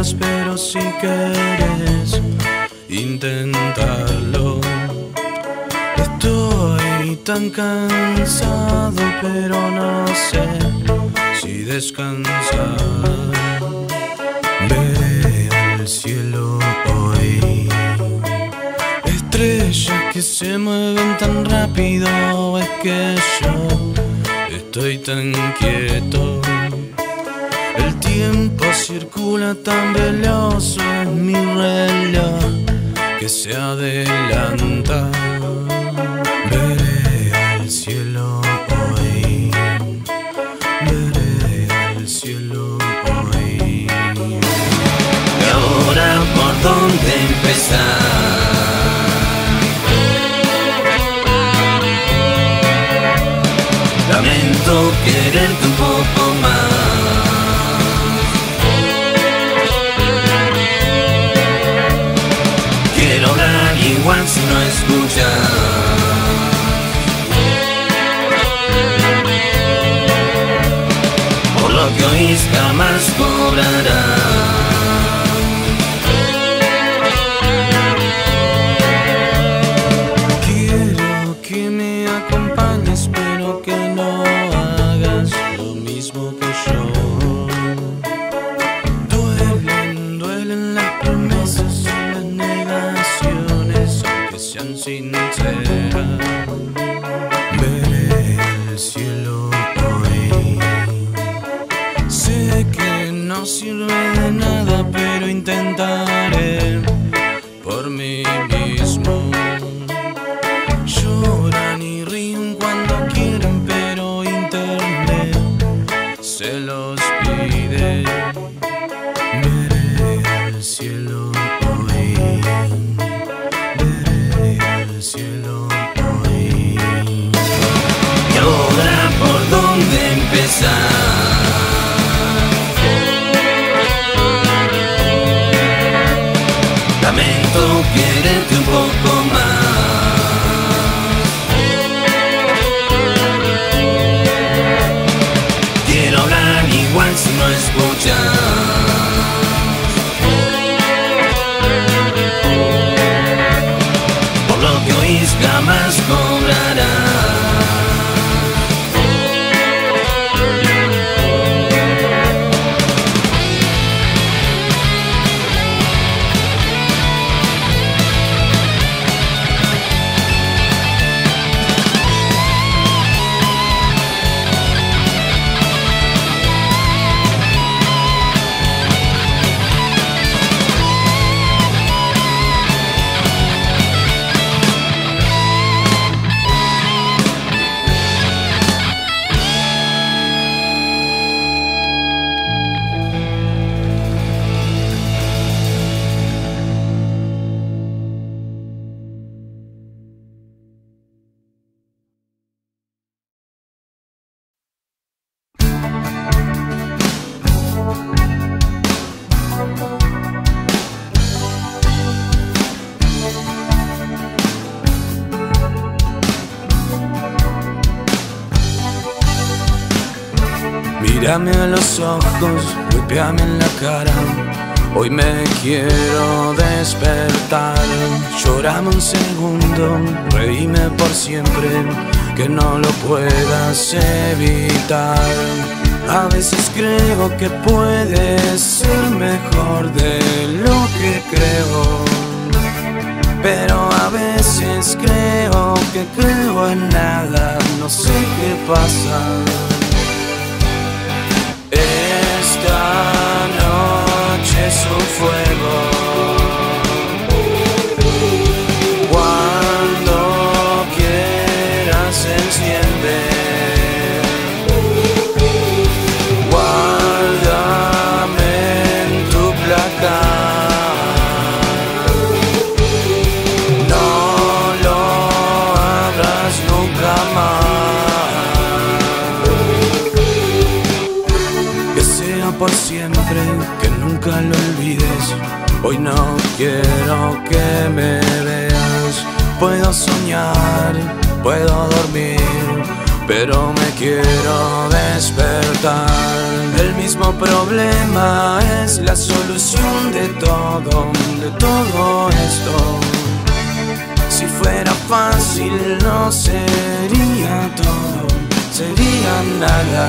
hagas, pero si quieres intentarlo. Estoy tan cansado, pero no sé si descansar. Veré al cielo hoy, estrellas que se mueven tan rápido. Es que yo estoy tan quieto. El tiempo circula tan veloz, es mi reloj que se adelanta. Veré al cielo hoy, veré al cielo hoy. ¿Y ahora por dónde empezar? Lamento quererte un poco más. Quiero hablar igual si no escuchas. Por lo que oís jamás cobrarás. Quiero que me acompañes, pero que no hagas lo mismo que yo. Duelen las promesas y las negaciones, aunque sean sinceras. Veré el cielo hoy. Sé que no sirve de nada, pero intentaré por mí mismo. Lloran y ríen cuando quieren, pero internet se los pide. Veré al cielo hoy, veré al cielo hoy. ¿Y ahora por dónde empezar? Lamento quererte un poco más. Quiero hablar igual si no escuchas. Por lo que oís jamás cobrarás. Mírame a los ojos, golpéame en la cara. Hoy me quiero despertar. Llórame un segundo, reíme por siempre, que no lo puedas evitar. A veces creo que puede ser mejor de lo que creo, pero a veces creo que creo en nada. No sé qué pasa. Esta noche es un fuego. Cuando quieras se enciende. Guárdame en tu placar. No lo abras nunca más. Que sea por siempre, que nunca lo olvides. Hoy no quiero que me veas. Puedo soñar, puedo dormir, pero me quiero despertar. El mismo problema es la solución de todo esto. Si fuera fácil no sería todo, sería nada.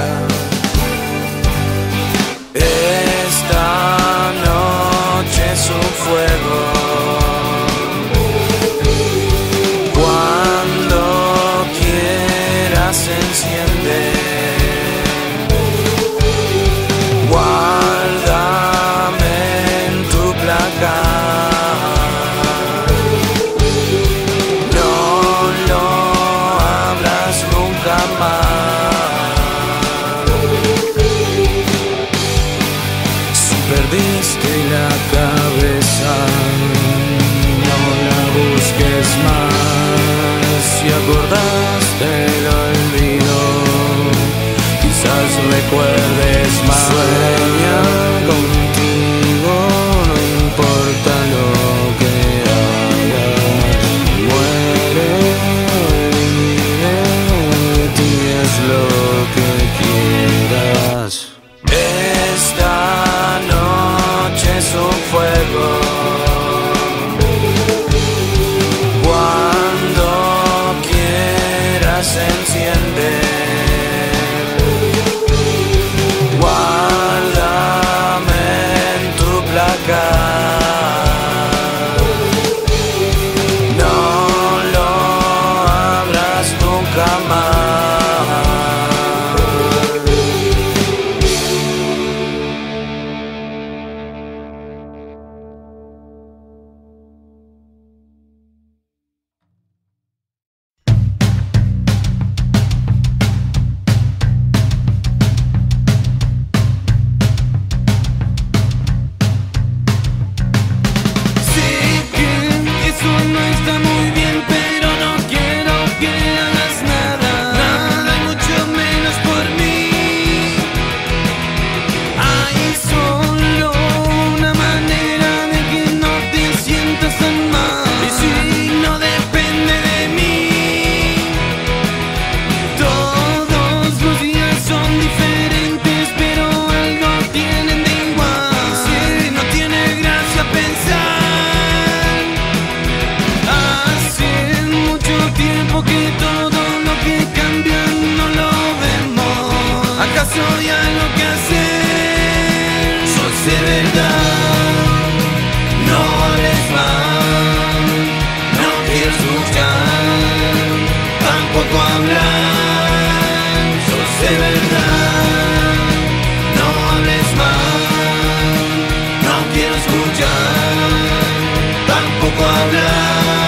Esta noche es un fuego. Cuando quieras se enciende. Guárdame en tu placar. No lo abras nunca más. Si perdiste la cabeza, no la busques más. Si acordaste el olvido, quizás recuerdes más. Sueña contigo, no importa lo que hagas. Muere, vive, de ti es lo que quieras. Esta noche es un fuego. Cuando quieras se enciende. Guárdame en tu placar. No lo abras nunca más. Sé que eso no está muy bien, pero no quiero que hagas nada, nada y mucho menos por mí. Hay solo una manera de que no te sientas tan mal, y si no depende de mí. Todos los días son diferentes, pero algo tienen de igual. Si no tiene gracia pensar. Hace mucho tiempo que todo lo que cambia no lo vemos. ¿Acaso hay algo que hacer? Sos de verdad, no hables más. No quiero escuchar, tampoco hablar. Sos de verdad, no hables más. No quiero escuchar, tampoco hablar.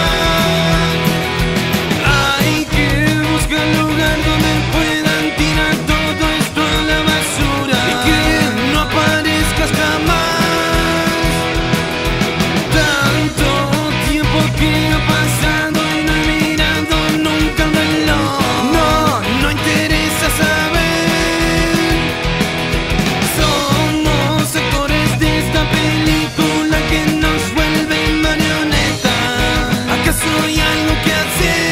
Hay que buscar lugar donde puedan tirar todo esto a la basura y que no aparezcas jamás. Tanto tiempo que ha pasado y no he mirado nunca el reloj. No interesa saber. Somos actores de esta película que nos vuelve marionetas. ¿Acaso hay algo que hacer?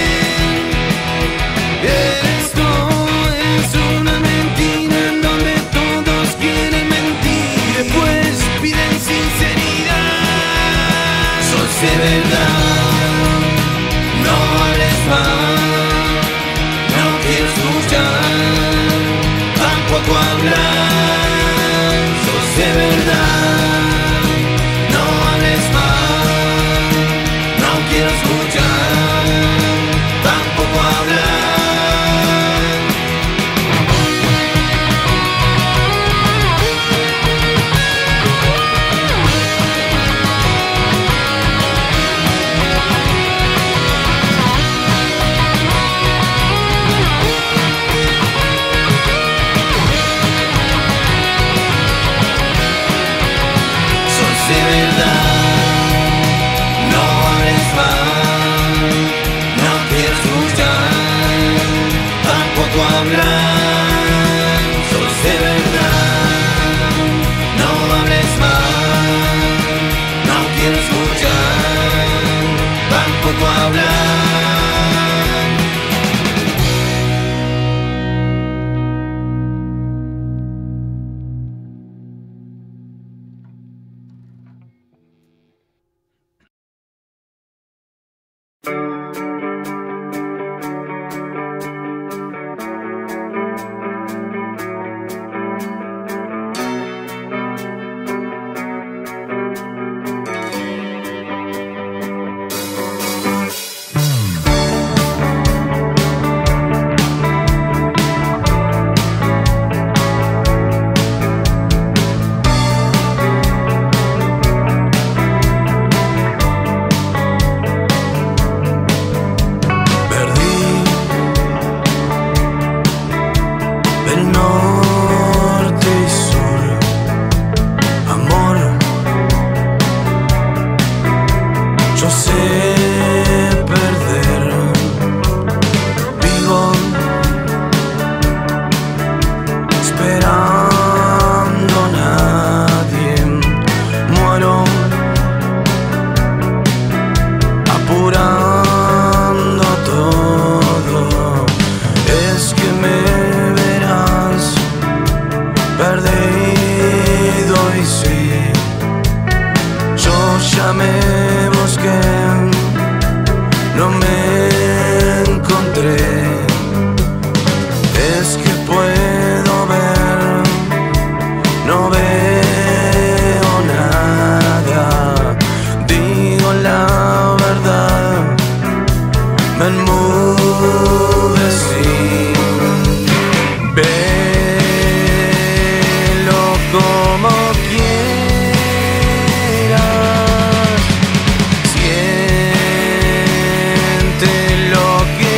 Esto es una mentira en donde todos quieren mentir y después piden sinceridad. Sos de verdad, no hables más. No quiero escuchar, tampoco hablar. Sos de verdad, no hables más. No quiero escuchar, tampoco hablar. Sos de verdad, no hables más. No quiero escuchar, tampoco hablar. Sos de verdad, no hables más. No quiero escuchar, tampoco hablar. Velo como quieras, siente lo que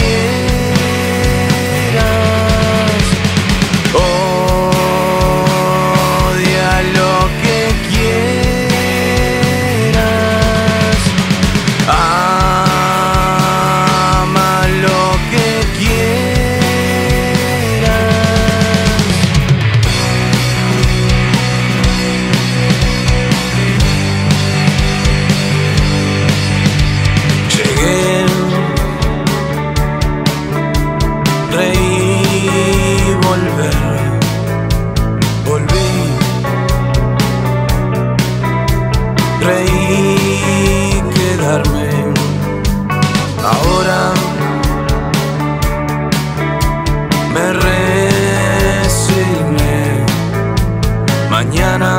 quieras, odia lo que quieras, ama lo que quieras. Llegué, reí, volver, volví, reí, quedarme. Ahora me resigné. Mañana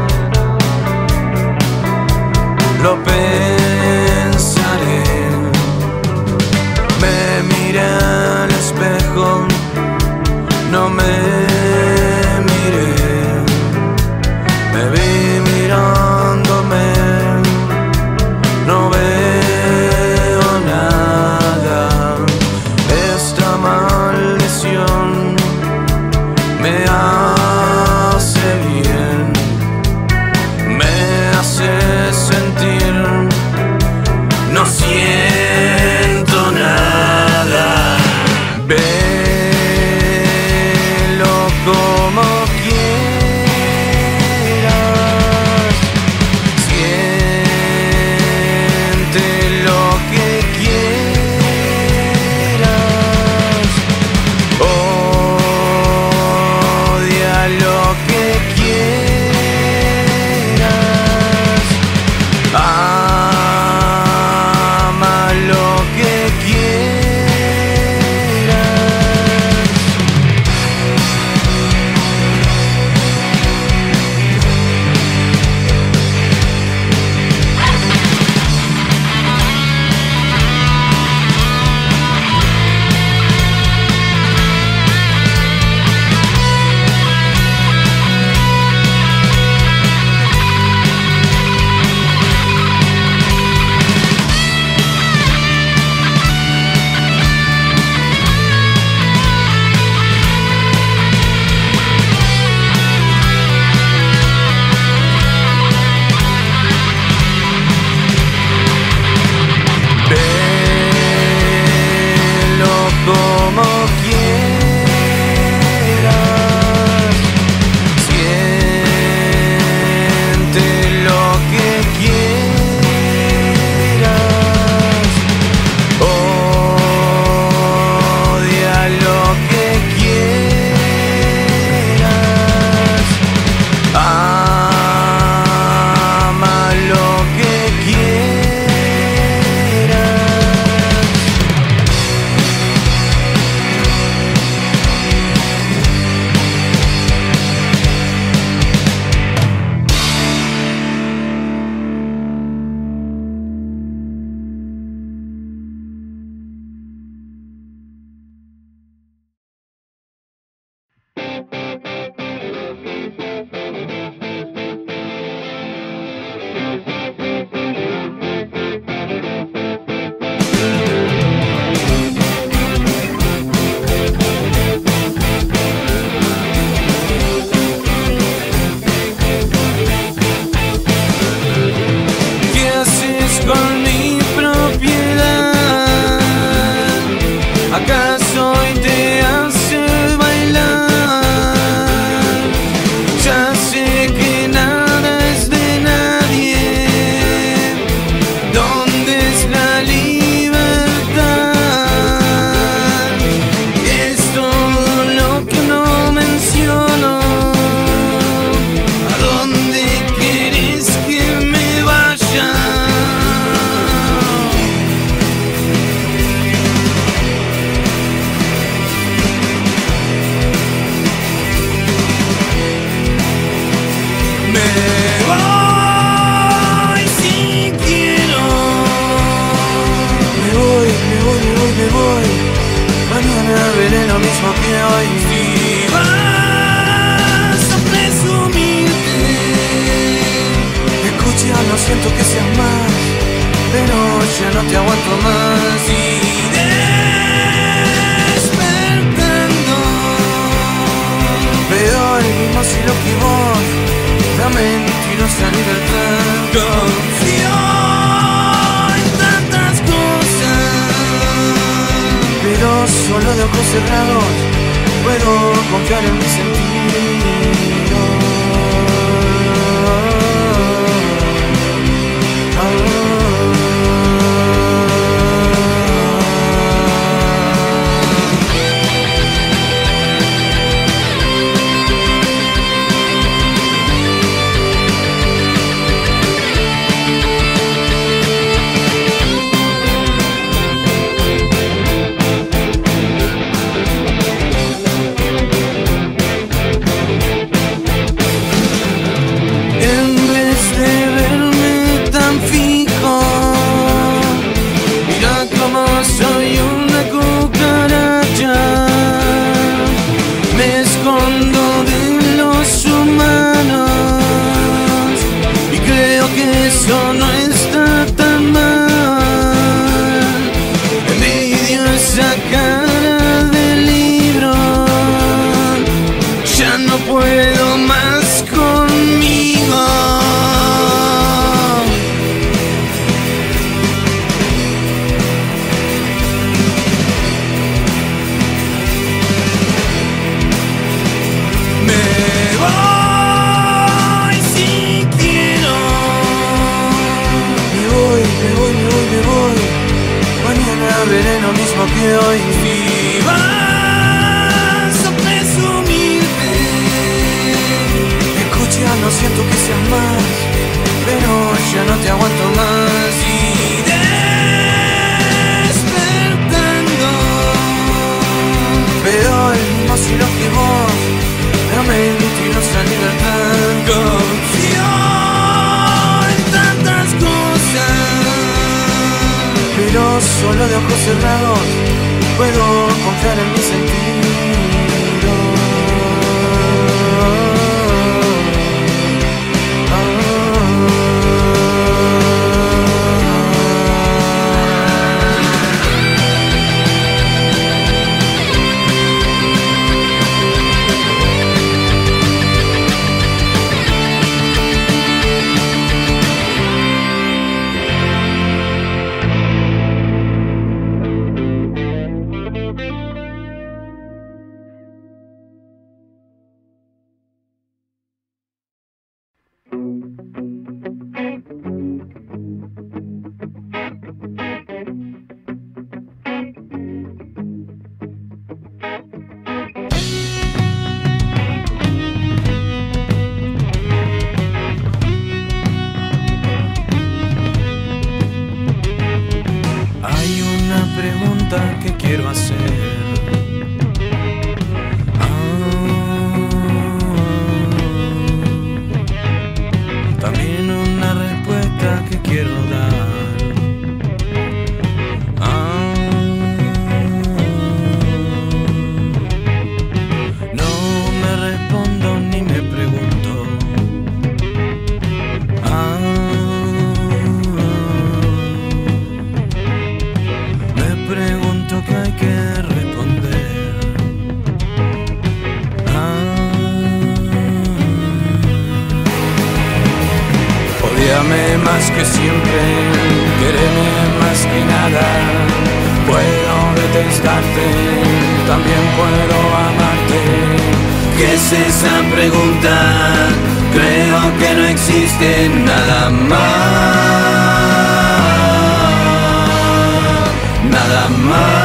lo pensaré. Me miré al espejo, no me miré. Me vi mirándome, no veo nada. Esta maldición me hace bien, me hace sentir, no siento nada. Velo siento que seas más, pero ya no te aguanto más. Y despertando veo el mismo cielo que vos, la mentirosa libertad. Confío en tantas cosas, pero solo de ojos cerrados puedo confiar en mis sentidos. Eso no está tan mal. Envidio esa cara del libro. Ya no puedo más conmigo. Me voy si quiero. Me voy, mañana veré lo mismo que hoy. Si vas a presumirte, escucha, no siento que seas más, pero ya no te aguanto más. Y despertando veo el mismo cielo que vos, la mentirosa libertad. Confío en tantas cosas, pero solo de ojos cerrados puedo confiar en mis sentidos. Que quiero hacer. También una respuesta que quiero dar. No me respondo ni me pregunto. Que hay que responder. Odíame más que siempre, quéreme más que nada. Puedo detestarte, también puedo amarte. ¿Qué es esa pregunta? Creo que no existe nada más. Nada más.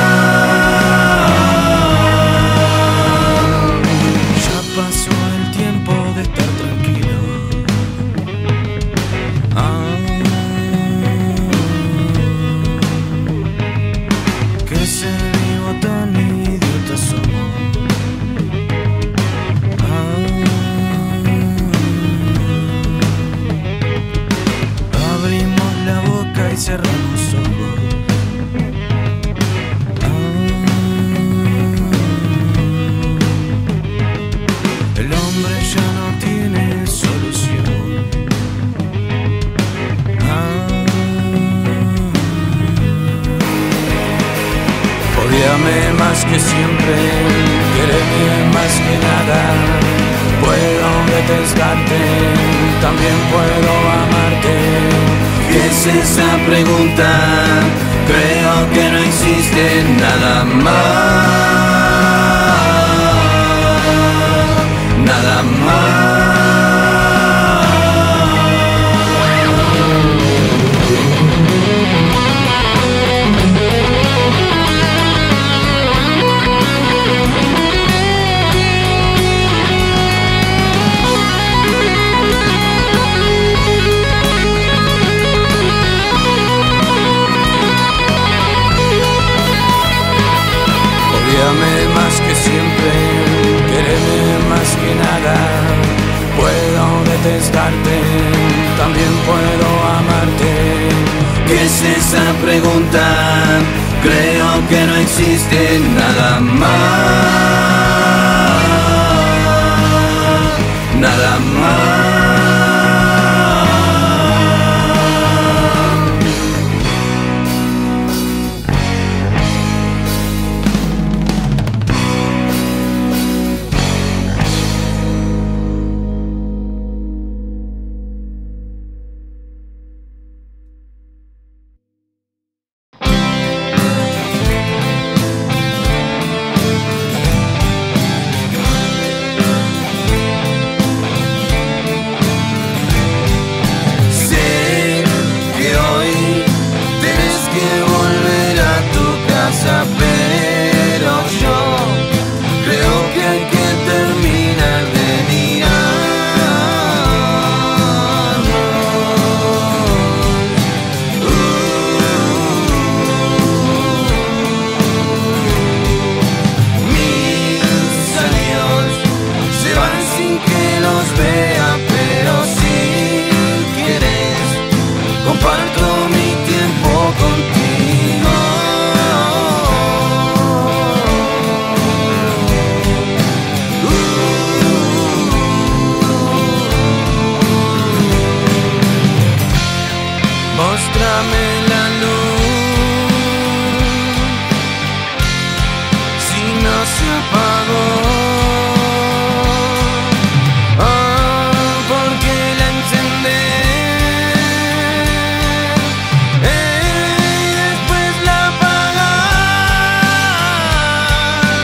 Ya pasó el tiempo de estar tranquilo. Que ser vivo tan idiota somos. Abrimos la boca y cerramos los ojos. El hombre ya no tiene solución. más que siempre, quéreme más que nada. Puedo detestarte, también puedo amarte. ¿Qué es esa pregunta? Creo que no existe nada más, nada más. Ódiame más que siempre, quéreme más que nada. Puedo detestarte, también puedo amarte. ¿Qué es esa pregunta? Creo que no existe nada más, nada más. Pero yo creo que hay que terminar de mis años se van sin que los vea, pero si quieres comparto mi tiempo contigo. Móstrame la luz, si no se apagó, porque la encender y después la apagar.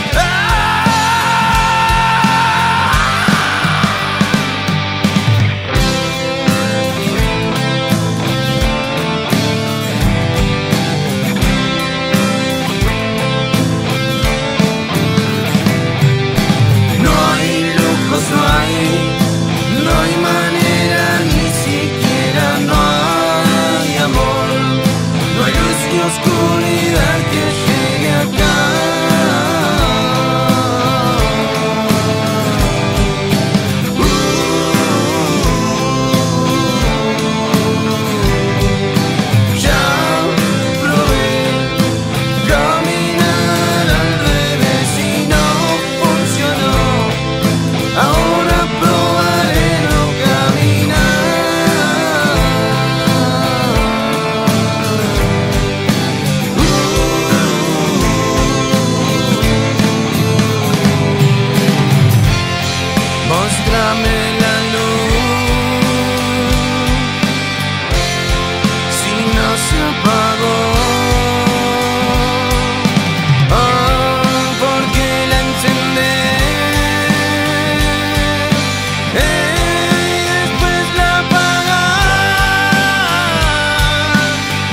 No hay manera, ni siquiera no hay amor, no hay luz ni oscuridad que llegue acá. Ya probé caminar al revés y no funcionó. Ahora probaré no caminar. Móstrame la luz, si no se apagó, porque la encender y después la apagar.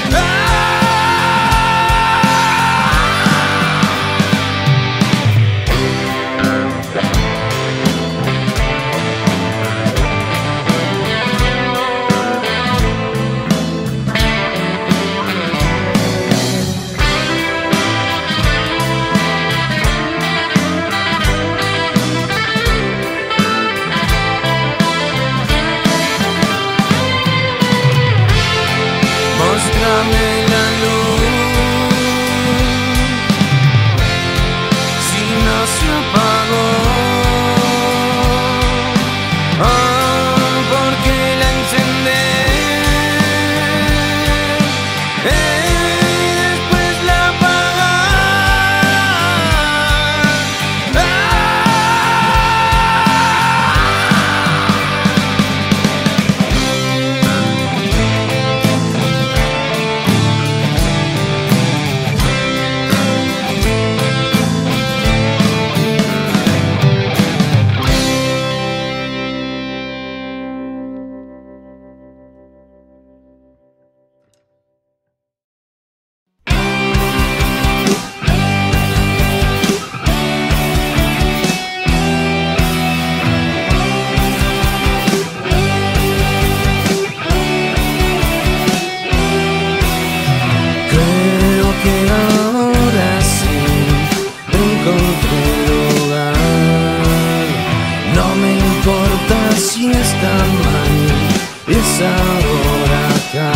Móstrame la luz, si no se apagó, porque la encender y después la apagar. aquí está mal, es ahora acá.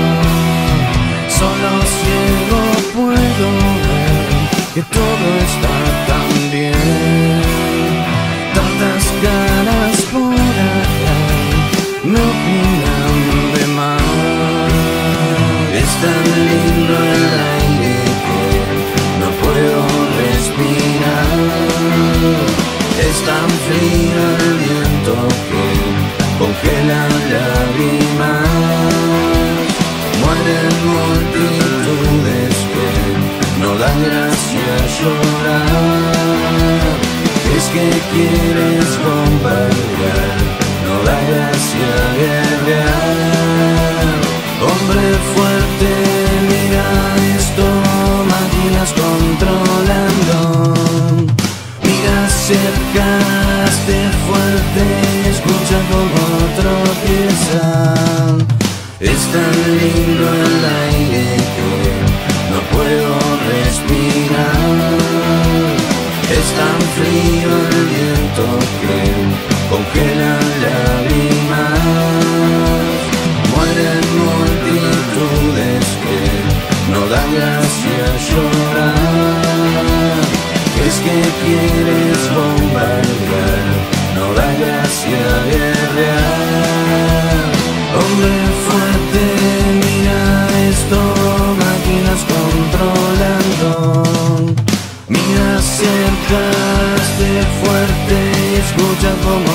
Solo ciego puedo ver que todo está tan bien. Tantas caras por acá me opinan de más. Es tan lindo el aire que no puedo respirar. Es tan frío el viento que congela lágrimas. Mueren multitudes que no dan gracia llorar. Es que quieres bombardear, no da gracia guerrear. Hombre fuerte, mira esto, máquinas controlando. Mira cerca, hazte fuerte, escucha como tropiezan. Es tan lindo el aire que no puedo respirar. Es tan frío el viento que congela lágrimas. Mueren multitudes que no dan gracia llorar. Es que quieres bombardear, no da gracia guerrear. Hombre fuerte, mira esto, máquinas controlando. Mira cerca, hazte fuerte, escucha como